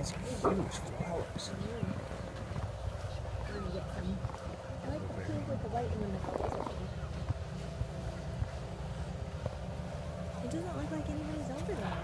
It's huge flowers. I'm gonna get some. I like the pink with the white in the middle. It doesn't look like anybody's over there.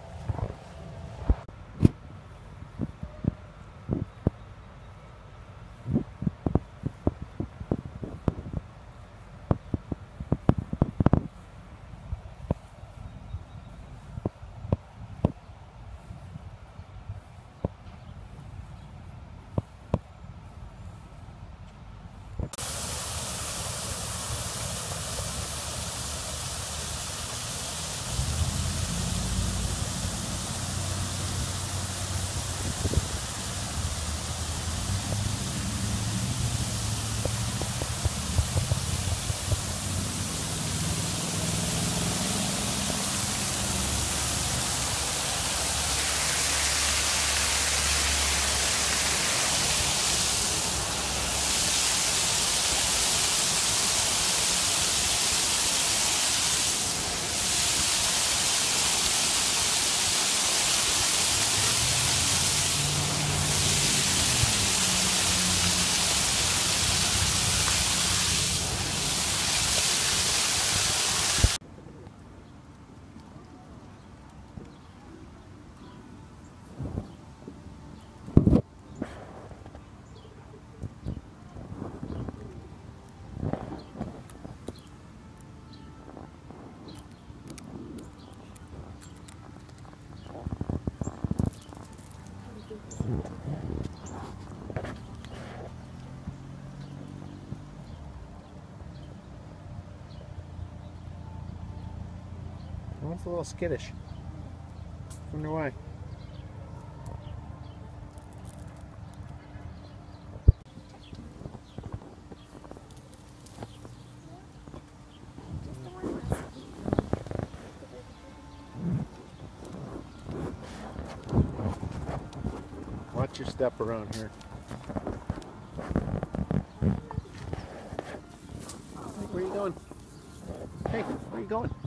Well, it's a little skittish. Wonder why. Watch your step around here. Hey, where are you going? Hey, where are you going?